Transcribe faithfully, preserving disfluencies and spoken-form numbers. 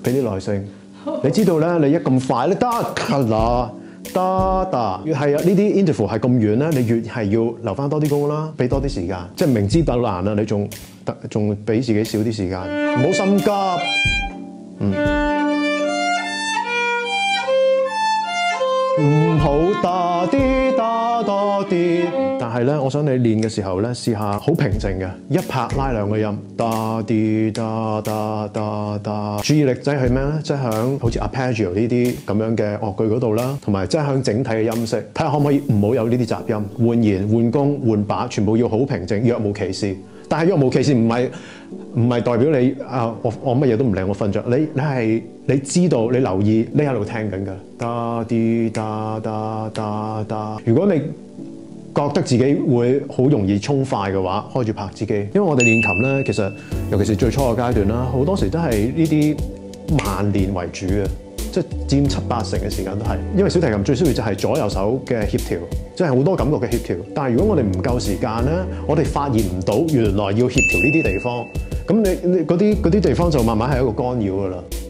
俾啲耐性。你知道咧，你一咁快咧得啦，得得，越係啊呢啲 interval 係咁遠咧，你越係要留翻多啲功啦，俾多啲時間。即係明知鬥難啦，你仲仲俾自己少啲時間，唔好心急。嗯，唔好打啲打多啲。但係咧，我想你練嘅時候咧，試下好平靜嘅，一拍拉兩個音，打啲打打打打。注意力即係咩咧？即係響好似 arpeggio 呢啲咁樣嘅樂句嗰度啦，同埋即係響整體嘅音色，睇下可唔可以唔好有呢啲雜音，換弦、換弓、換把，全部要好平靜，若無其事。但係若無其事唔係唔係代表你啊！我我乜嘢都唔理，我瞓着。你你係你知道，你留意，你喺度聽緊㗎。打啲打打打打。如果你覺得自己會好容易衝快嘅話，開住拍子機。因為我哋練琴咧，其實尤其是最初嘅階段啦，好多時都係呢啲慢練為主嘅，即係佔七八成嘅時間都係。因為小提琴最需要就係左右手嘅協調，即係好多感覺嘅協調。但係如果我哋唔夠時間咧，我哋發現唔到原來要協調呢啲地方，咁你你嗰啲嗰啲地方就慢慢係一個干擾㗎啦。